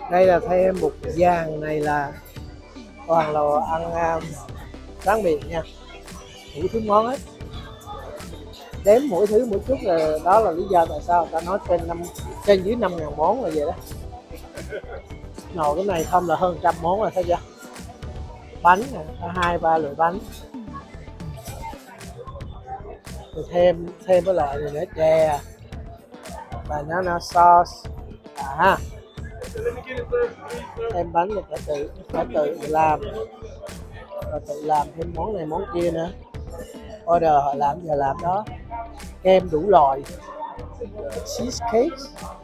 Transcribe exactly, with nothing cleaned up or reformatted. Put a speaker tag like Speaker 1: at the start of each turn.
Speaker 1: Đây là thêm một dàn này là toàn là ăn um, tráng miệng nha, đủ thứ món hết, đếm mỗi thứ mỗi chút là đó là lý do tại sao ta nói trên năm trên dưới năm ngàn món là vậy đó. Nồi cái này không là hơn trăm món rồi thấy chưa, bánh nè, có hai ba loại bánh, rồi thêm thêm cái loại này nữa, chè banana sauce à, thêm bánh là phải tự phải tự làm, và tự làm thêm món này món kia nữa, order họ làm giờ làm đó, kem đủ loại, cheesecake,